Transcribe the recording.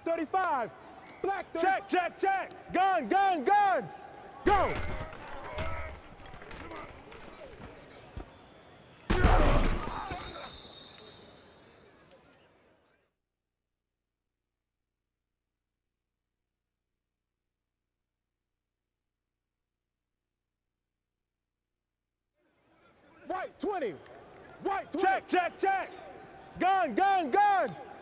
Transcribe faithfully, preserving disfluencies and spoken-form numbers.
thirty-five. Black thirty. Check, check, check. Gun, gun, gun. Go. White twenty. White twenty. Check, check, check. Gun, gun, gun.